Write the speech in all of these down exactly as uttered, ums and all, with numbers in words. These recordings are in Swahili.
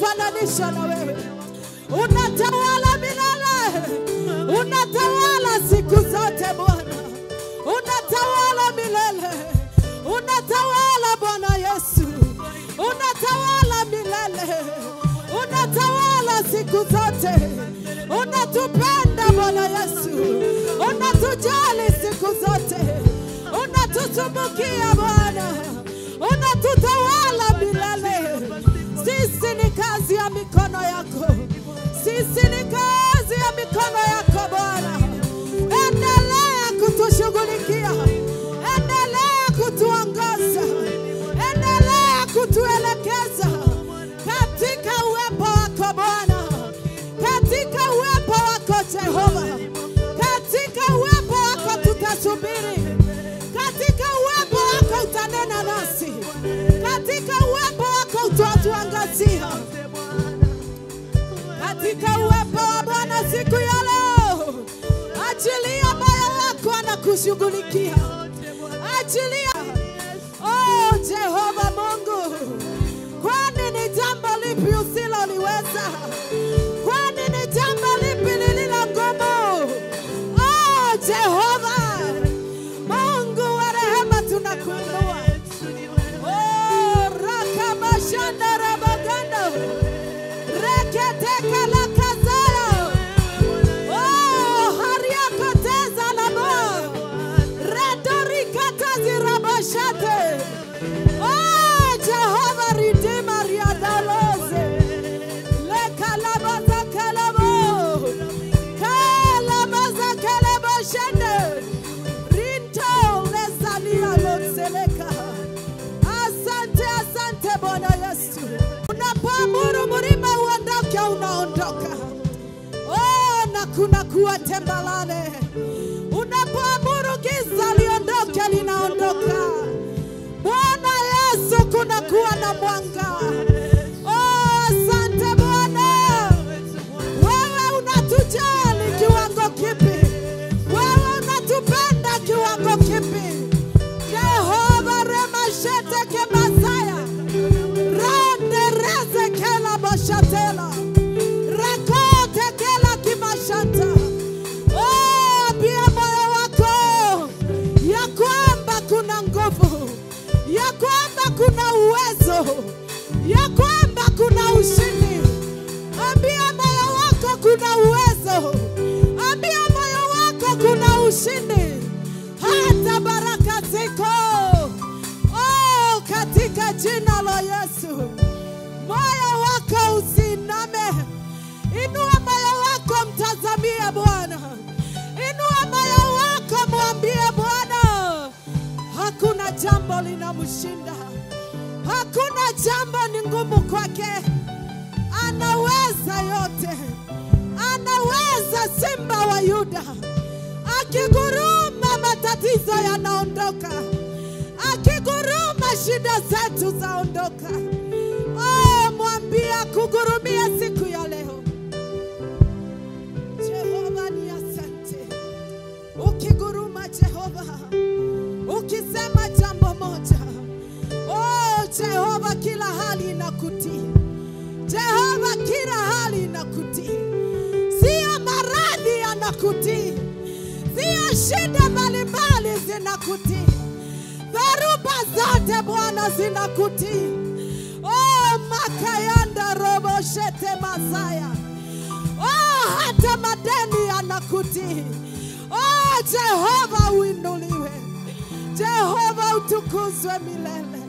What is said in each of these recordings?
kufananisha na wewe. Unatawala milele, unatawala siku zote Bwana, unatawala milele, unatawala Bwana Yesu, unatawala milele, unatawala siku zote, unatupenda Bwana Yesu, unatujali siku zote, unatutumikia Bwana, unatutawala milele. Sisi ni kazi ya mikono yako, sisi ni kazi ya mikono yako Bwana. Endelea kutushughulikia, endelea kutuongoza, endelea kutuelekeza katika uwepo wako Bwana, katika uwepo wako Jehova, katika uwepo wako tutasubiri, katika uwepo wako utanena nasi, katika uwepo wako utatuangazia, katika uwepo wa Bwana siku ya leo. Achilia moyo wako anakushughulikia, achilia. Oh Jehova Mungu, kwani ni jambo lipi usiloliweza? Kwani ni jambo lipi lililo ngumu? Oh Jehova Mungu wa rehema, tunakuinua. Oh rakamashanda rabaganda reketeka la kazaya. Oh hariaka teza la mo redorika tazi rabashate. Oh Jehova Redeemer riadaloze le kalabaza kalabo kalabaza kalabashande rinto lezalia lotseleka. Asante, asante Bwana Yesu. Unapoamuru mlima uondoke, unaondoka. Oh na kuna kuwa tembalale. Unapoamuru giza liondoke, linaondoka. Bwana Yesu, kuna kuwa na mwanga. Oh asante Bwana. Wewe unatujali kiwango kipi? Wewe unatupenda kiwango kipi? Jehova remashete kemasaya rande reze kela bashatela rekote kela kimashanta. Oh pia moyo wako ya kwamba kuna nguvu, ya kwamba kuna uwezo, ya kwamba kuna ushindi. Ambia moyo wako kuna uwezo, ambia moyo wako kuna ushindi. Hata baraka ziko. Oh katika jina la Yesu, moyo wako usiname. Inua moyo wako, mtazamie Bwana. Inua moyo wako, mwambie Bwana. Hakuna jambo linamshinda, hakuna jambo ni ngumu kwake. Anaweza yote, anaweza Simba wa Yuda. Akiguruma matatizo yanaondoka, akiguruma shida zetu zaondoka. Oh mwambie kugurumia siku ya leo. Jehova ni asante. Ukiguruma Jehova, ukisema jambo moja, oh Jehova kila hali inakutii. Jehova kila hali inakutii. Sio maradhi yanakutii, sio shida mbalimbali zinakutii. Dharuba zote Bwana zinakutii. Oh makayanda robo shete masaya. Oh hata madeni yanakutii. Oh Jehova uinuliwe, Jehova utukuzwe milele.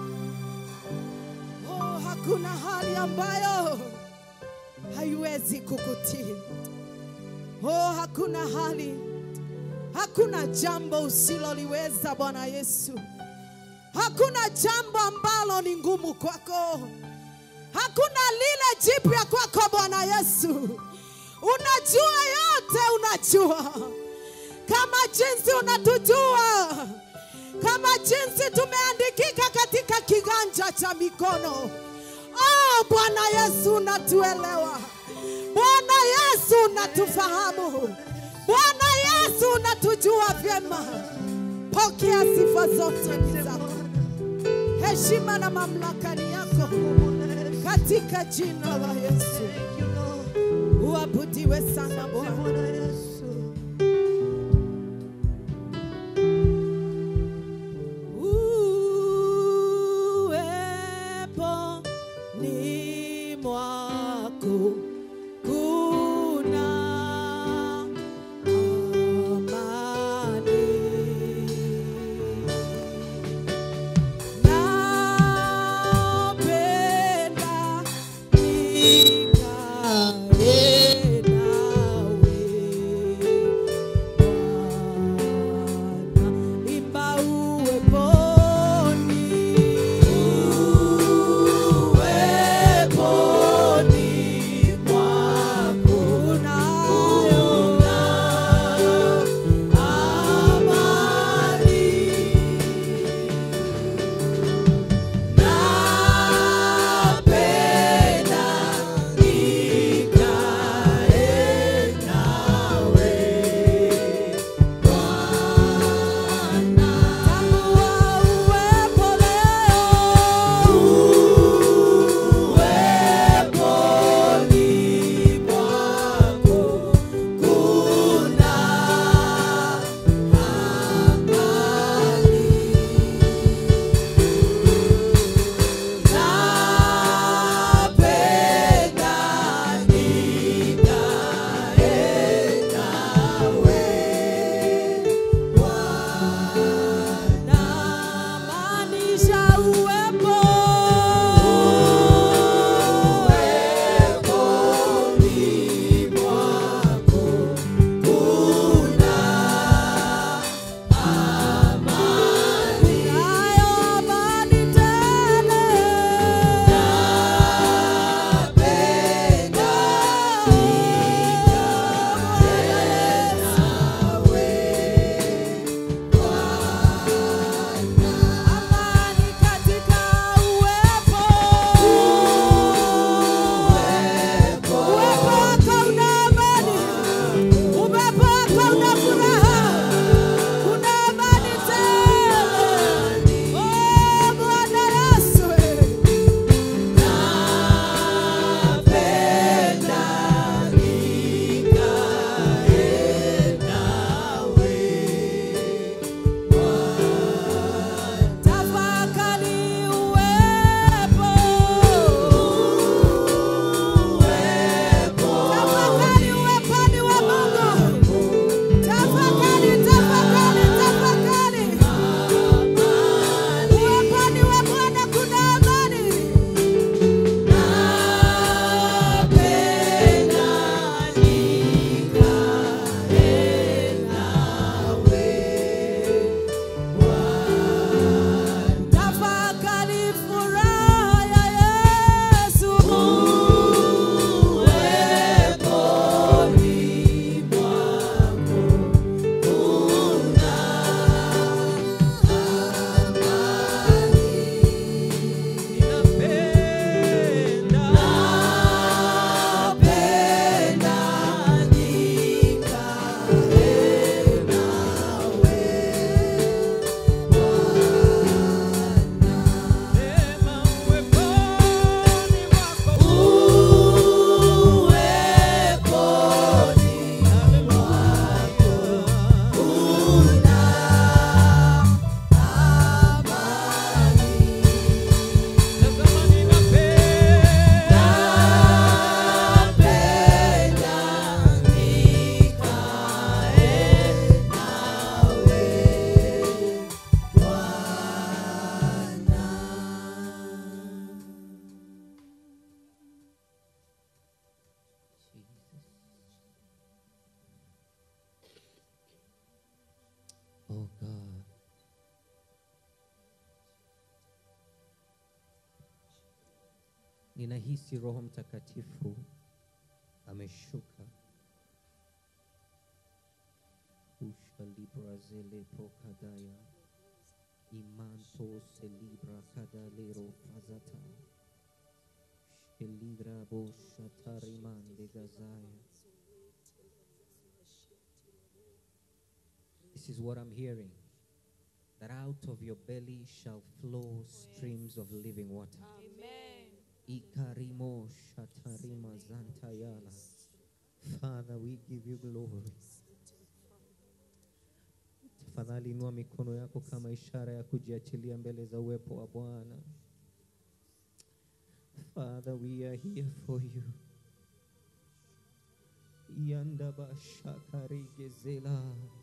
Oh hakuna hali ambayo haiwezi kukutii. Oh hakuna hali, hakuna jambo usiloliweza Bwana Yesu. Hakuna jambo ambalo ni ngumu kwako. Hakuna lile jipya kwako Bwana Yesu. Unajua yote, unajua. Kama jinsi unatujua, kama jinsi tumeandikika katika kiganja cha mikono. Oh Bwana Yesu unatuelewa. Bwana Yesu unatufahamu. Bwana Yesu unatujua vyema. Pokea sifa zote ni zako. Heshima na mamlaka ni yako. katika jina la Yesu. Uabudiwe sana Bwana. Oh God. Ninahisi Roho Mtakatifu ameshuka. Usha libra zele pokadaya. Imanto celibra kadalero fazata. Sheligra bo shatariman de gazaya. This is what I'm hearing. That out of your belly shall flow streams of living water. Amen. Ikarimo shatarima zantayala. Father, we give you glory. Tafadhali inua mikono yako kama ishara ya kujiachilia mbele za uwepo wa Bwana. Father, we are here for you. Yandaba shakari gezela.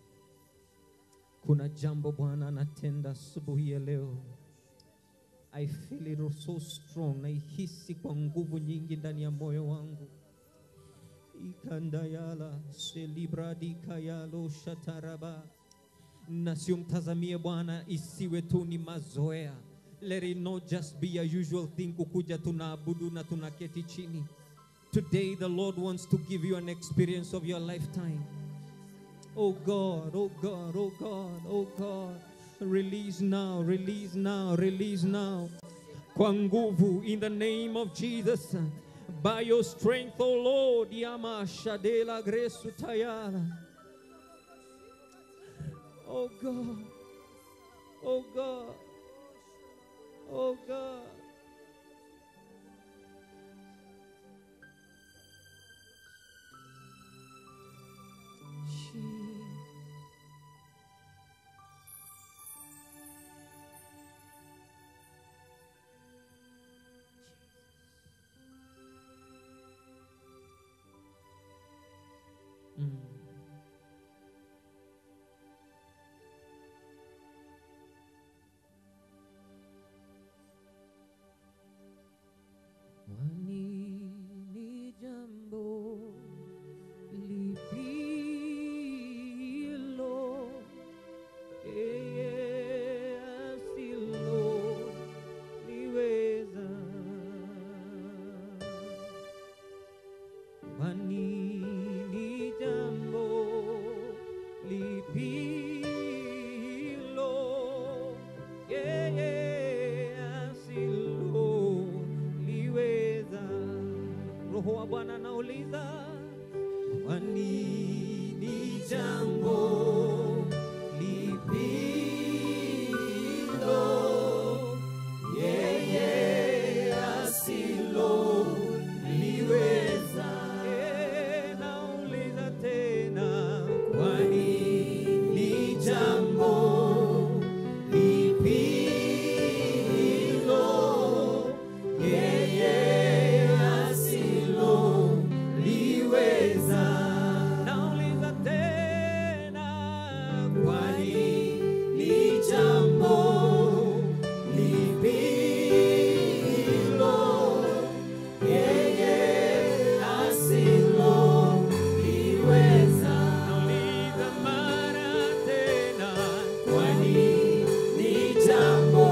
Kuna jambo Bwana anatenda asubuhi ya leo. I feel it so strong. Naihisi kwa nguvu nyingi ndani ya moyo wangu. Ikandayala selibradi kayalo shataraba. Na sio mtazamie Bwana isiwe tu ni mazoea. Let it not just be a usual thing kukuja tunaabudu na tunaketi chini. Today the Lord wants to give you an experience of your lifetime. Oh God, oh God, oh God, oh God. Release now, release now, release now. Kwa nguvu, in the name of Jesus. By your strength, oh Lord. Yama shadela gresu tayala. Oh God, oh God, oh God. Mm. Wani ni jambo lipilo yeye asilo liweza. Wani lipilo yeye asilo liweza. Roho wa Bwana anauliza, kwani ni jambo lipilo yeye asilo liweza. Nauliza tena, kwani ni jambo lipilo yeye asilo liweza. Nauliza tena, kwani ni jambo lipilo yeye asilo liweza. Nauliza mara tena, kwani ni jambo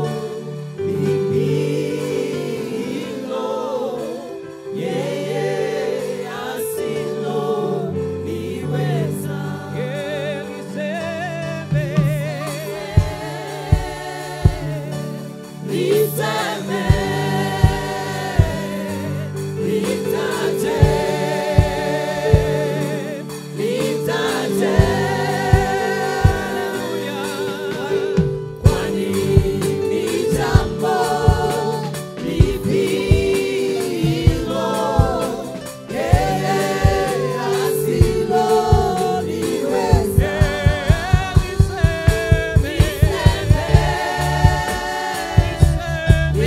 lipilo yeye asilo liweza. Liseme, liseme, litaje, litaje. Kwani ni jambo lipilo yeye asilo liweza. Liseme, liseme,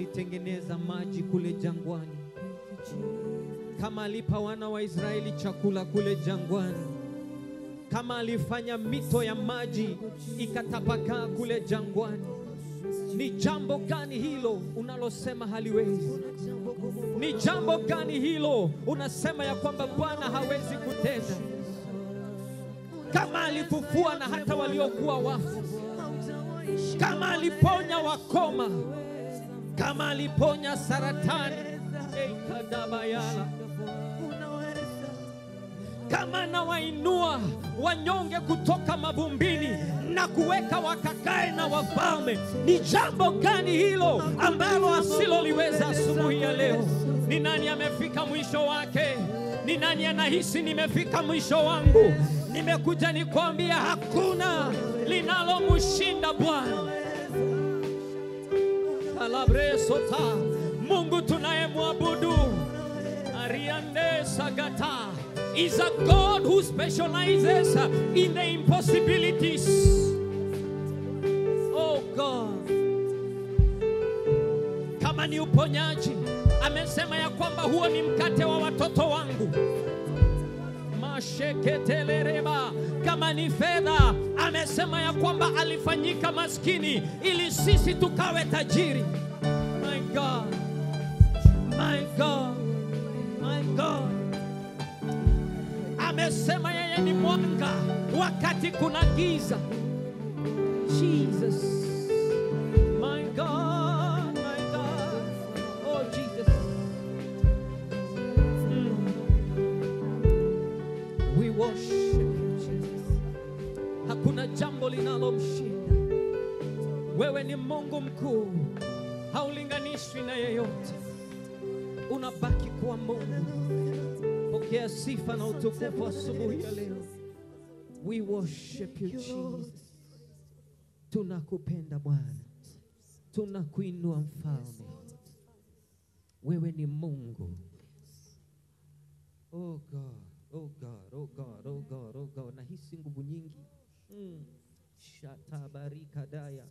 alitengeneza maji kule jangwani, kama alipa wana wa Israeli chakula kule jangwani, kama alifanya mito ya maji ikatapakaa kule jangwani, ni jambo gani hilo unalosema haliwezi? Ni jambo gani hilo unasema ya kwamba Bwana hawezi kutenda? Kama alifufua na hata waliokuwa wafu, kama aliponya wakoma, kama aliponya saratani, ekadabayala, kama anawainua wanyonge kutoka mavumbini na kuweka wakakae na wafalme, ni jambo gani hilo ambalo asiloliweza asubuhi ya leo? Ni nani amefika mwisho wake? Ni nani anahisi nimefika mwisho wangu? Nimekuja nikwambia hakuna linalomshinda Bwana. Kalabresota, Mungu tunayemwabudu Ariande Sagata is a God who specializes in the impossibilities. Oh God, kama ni uponyaji, amesema ya kwamba huo ni mkate wa watoto wangu. Masheketelereba, kama ni fedha, amesema ya kwamba alifanyika maskini ili sisi tukawe tajiri. My God, my God, my God. Amesema yeye ni mwanga wakati kuna giza. Jesus, my God, my God, oh Jesus. Mm. We worship you, Jesus. Hakuna jambo linalomshinda. Wewe ni Mungu mkuu, haulinganishwi na yeyote. Unabaki kuwa Mungu. Pokea sifa na utukufu asubuhi ya leo. We worship you, Jesus. Tunakupenda Bwana, tunakuinua mfalme. Wewe ni Mungu. Oh God, oh God, oh God, oh God, oh God. Nahisi nguvu nyingi. Mm. Shatabarika daya.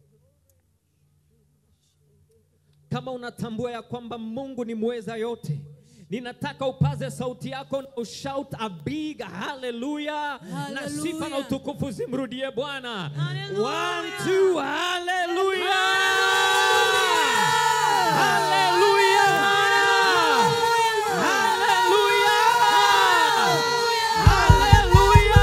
Kama unatambua ya kwamba Mungu ni mweza yote, ninataka upaze sauti yako na ushout a big hallelujah, na sifa na utukufu zimrudie Bwana. One, two, hallelujah, hallelujah, hallelujah, hallelujah,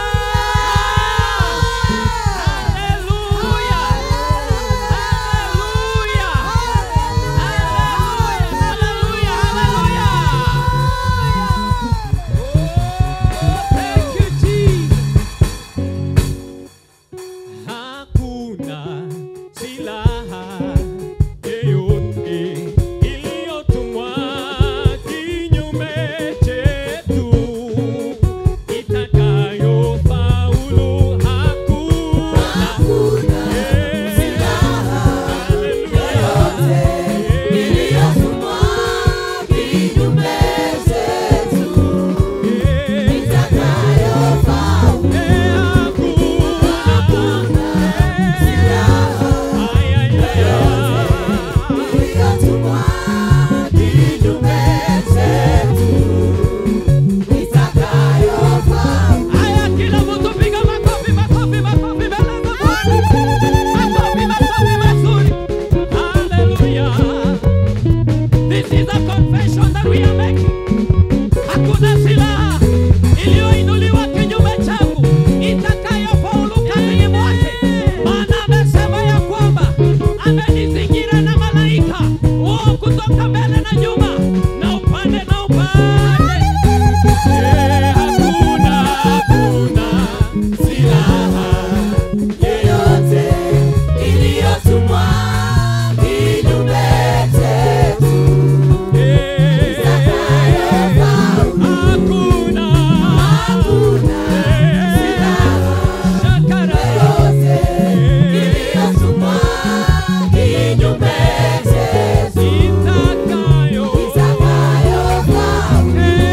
Hey!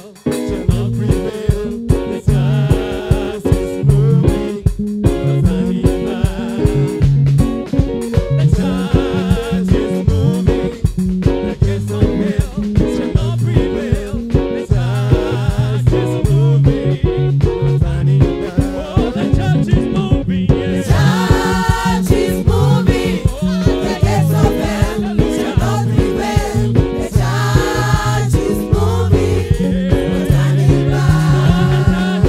shall not prevail. The church is moving, not turning back. The church is moving, the gates of hell shall not prevail. The church is moving, not turning back. Oh, the church is moving, yes. Church is moving, the gates of hell shall not prevail. The church is moving, no turning back.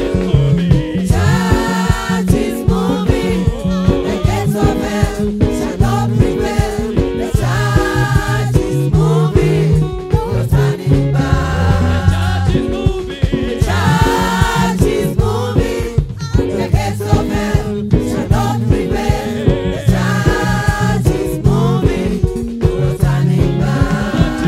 Church is moving, the gates of hell shall not prevail. The church is moving, no turning back. Church is moving. Church is moving, the gates of hell shall not prevail. The church is moving, no turning back.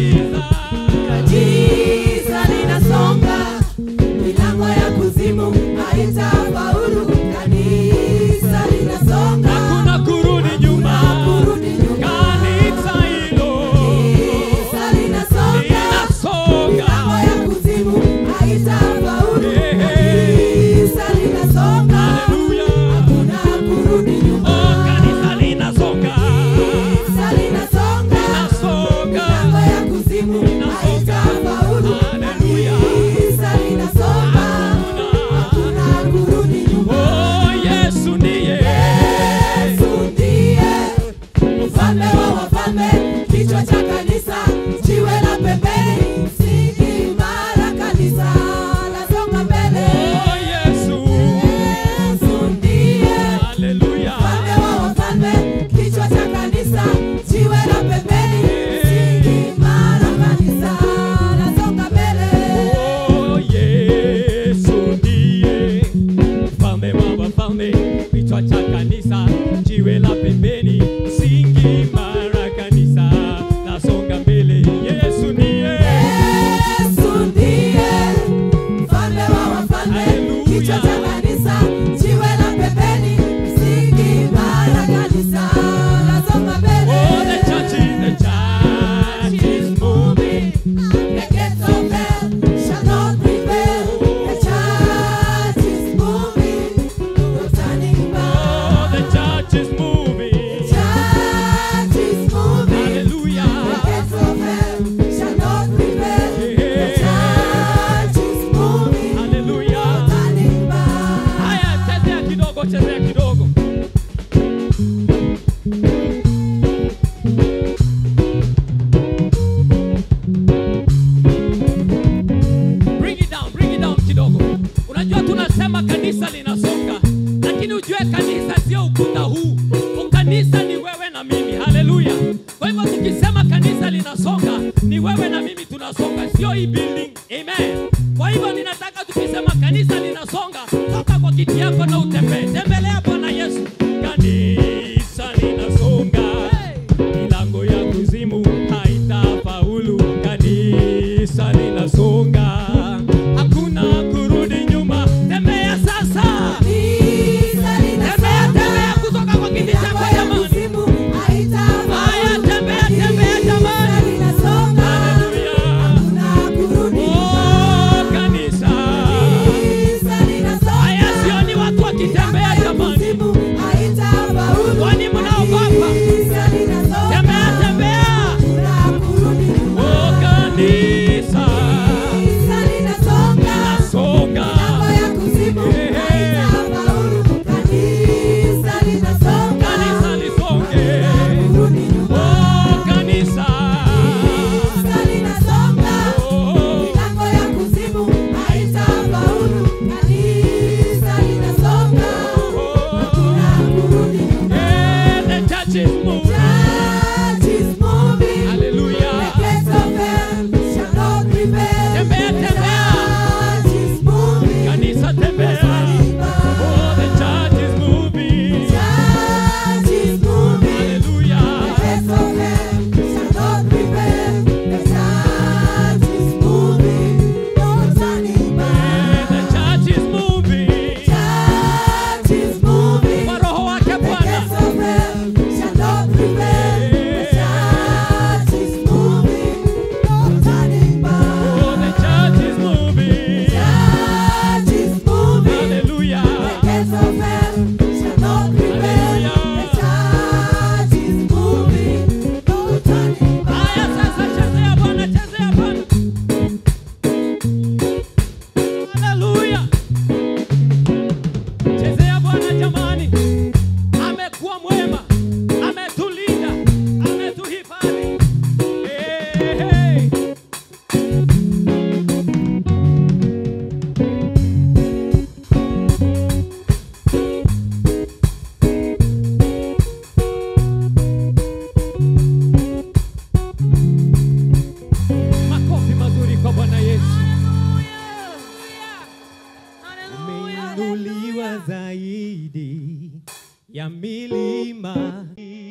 Kanisa linasonga, milango ya kuzimu haitafaulu. Kanisa linasonga, Hakuna kurudi nyuma. kurudi nyuma. Kanisa hilo Kanisa linasonga, linasonga. milango ya kuzimu haitafaulu. Hey, hey. Kanisa linasonga, Hallelujah. hakuna kurudi nyuma. Oh, kanisa linasonga. Kanisa linasonga, Linasonga. milango ya kuzimu haitafaulu. Hallelujah. Kanisa linasonga, hakuna kurudi nyuma. Oh, Yesu ndiye. Yesu ndiye mfalme wa wafalme, kichwa cha kanisa, jiwe la pembeni, msingi imara, kanisa lasonga mbele. Oh, Yesu. Yesu ndiye Hallelujah. mfalme wa wafalme, kichwa cha kanisa, jiwe la pembeni, msingi imara, kanisa lasonga mbele. Oh, Yesu ndiye mfalme wa wafalme, kichwa cha kanisa, jiwe la pembeni, msingi imara, kanisa lasonga mbele. Yesu ndiye. Yesu ndiye mfalme wa wafalme, Hallelujah. kichwa cha kanisa, jiwe la pembeni, msingi imara, kanisa lasonga mbele. Oh, the church is, the church is moving. The gates of hell shall not prevail. The church is moving, no turning Oh, back. the church is moving. Church is moving. The Hallelujah. gates of hell shall not prevail. The Yeah. church is moving, Hallelujah. no turning back. Haya, chezea kidogo, chezea kidogo. Bring it down, bring it down kidogo. Unajua tunasema kanisa linasonga, lakini ujue kanisa sio ukuta huu. Kanisa ni wewe na mimi. Haleluya. Kwa hivyo tukisema kanisa linasonga, ni wewe na mimi tunasonga, sio hii building. Amen. Kwa hivyo ninataka tukisema kanisa linasonga, toka kwa kiti yako na utembee. Tembelea Bwana Yesu. Kanisa linasonga. Milango ya kuzimu haitafaulu. Kanisa linasonga. Hakuna kurudi nyuma. Tembea sasa. Kanisa Tembea, linasonga, tembea kutoka kwa kiti chako milango ya jamani. kuzimu haitafaulu. Haya, tembea, tembea jamani. Kanisa linasonga, Hallelujah. hakuna kurudi nyuma. Oh, kanisa. Kanisa linasonga, Haya, sioni watu wakitembea jamani. umeinuliwa zaidi ya milima.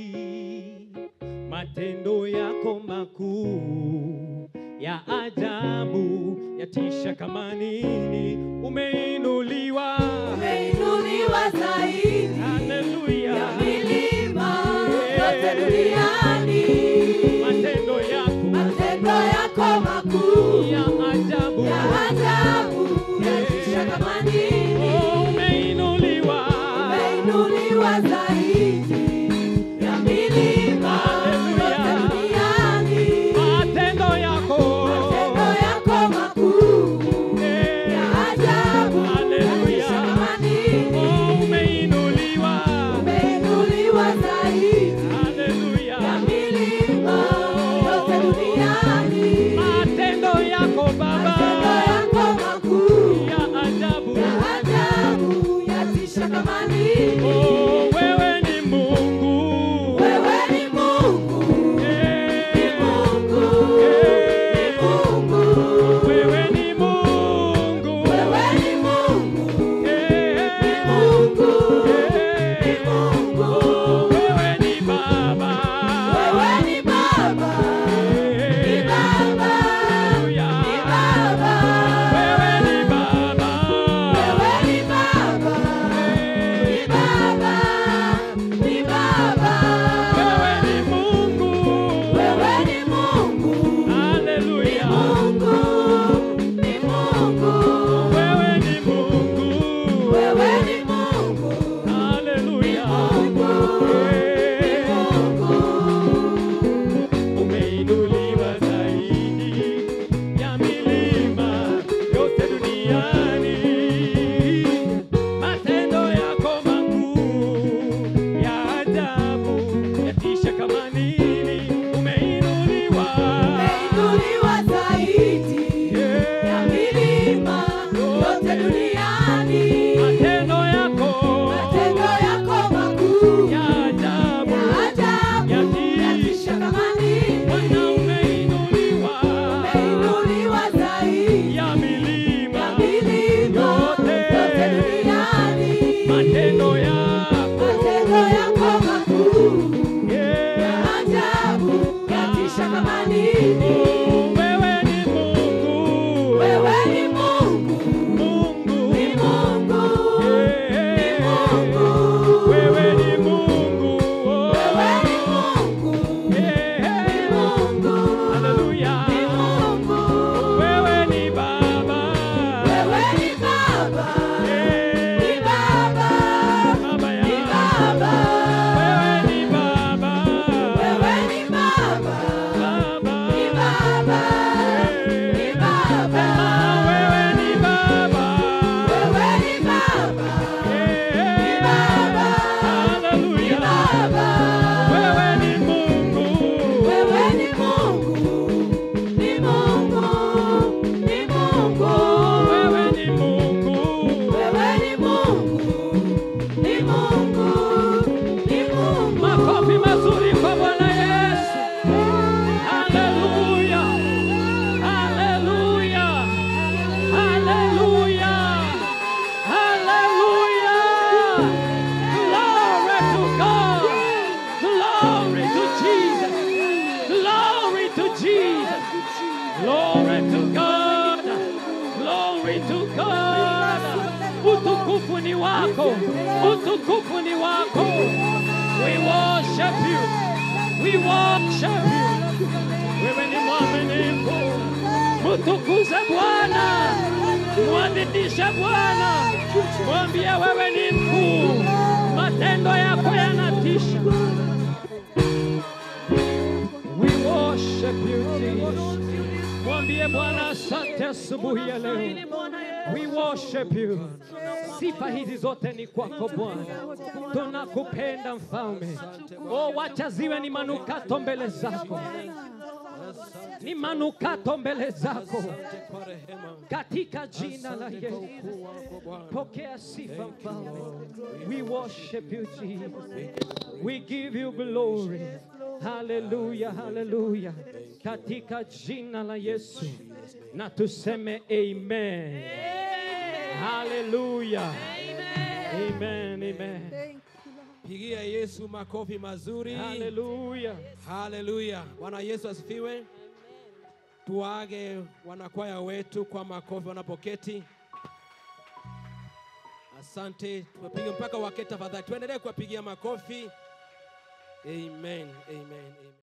Matendo yako makuu ya ajabu yatisha kama nini. Umeinuliwa, umeinuliwa zaidi haleluya, ya milima yote duniani. matendo yako Matendo yako makuu ya ajabu ya ajabu yatisha kama nini. Oh, umeinuliwa, umeinuliwa zaidi ya milima yote duniani. matendo yako Matendo yako makuu eh, ya ajabu haleluya. yatisha kama nini. Oh, umeinuliwa, umeinuliwa zaidi haleluya. ya milima yote duniani. Matendo yako Baba Matendo yako makuu ya ajabu ya ajabu yatisha kama nini. Oh, wewe ni Mungu, Wewe ni Mungu, eh, ni Mungu, eh, ni Mungu. wewe ni Mungu, Wewe ni Mungu, eh, ni Mungu, eh, ni Mungu. wewe ni Baba, Wewe ni Baba, ni Baba, haleluya. ni Baba. Wewe ni Baba, Wewe ni Baba, ni Baba, ni Baba. wewe ni Mungu, Wewe ni Mungu, haleluya. Mungu, ni Mungu. Wewe ni Mungu, Wewe ni Mungu, haleluya. Mungu, ni Mungu. Umeinuliwa zaidi ya milima yote duniani. Matendo yako makuu ya ajabu yatisha kama nini. Umeinuliwa, Umeinuliwa zaidi ya milima yote duniani. matendo yako Matendo yako makuu ya ajabu ya ajabu yatisha kama nini. Bwana, umeinuliwa Umeinuliwa zaidi ya milima ya milima yote duniani. matendo yako Matendo yako makuu yeah. ya ajabu yatisha kama nini. Wewe ni Mungu, Wewe ni Mungu, Mungu, ni Mungu, yeah. ni Mungu. Wewe ni Mungu, oh. Wewe ni Mungu, Yeah. ni Mungu, Haleluya. ni Mungu. Wewe ni Baba, Wewe ni Baba, yeah. ni Baba, Baba ya ni Baba. wewe ni Baba, Wewe ni Baba, Baba, ni Baba, ni Baba. wewe ni Baba, Wewe ni Baba, yeah. ni Baba, Haleluya. ni Baba. Wewe ni Mungu, Wewe ni Mungu, ni Mungu, ni Mungu. wewe ni Mungu, Wewe ni Mungu, ni Mungu, ni Mungu. makofi mazuri kwa Bwana Yesu. Haleluya, haleluya, haleluya, haleluya. Glory to God, glory to Jesus, glory to Jesus, glory to God, glory to God. Utukufu ni wako, utukufu ni wako. We worship you, we worship you. Wewe ni mwaminifu, mtukuze Bwana, mwadhimishe Bwana, mwambie wewe ni mkuu, matendo yako yanatisha. We worship you Jesus. Mwambie Bwana asante asubuhi ya leo. We worship you. Sifa hizi zote ni kwako Bwana. Tunakupenda mfalme. Oh, wacha ziwe ni manukato mbele zako. Ni manukato mbele zako. Katika jina la Yesu. Pokea sifa mfalme. We worship you Jesus. We give you glory. Hallelujah, hallelujah. Katika jina la Yesu. Na tuseme amen. Hallelujah. Amen. Amen. Pigia Yesu makofi mazuri. Hallelujah. Hallelujah. Bwana Yesu asifiwe. Tuage wanakwaya wetu kwa makofi wanapoketi. Asante. Tupige mpaka waketi tafadhali. Tuendelee kuwapigia makofi. Amen. Amen. Amen.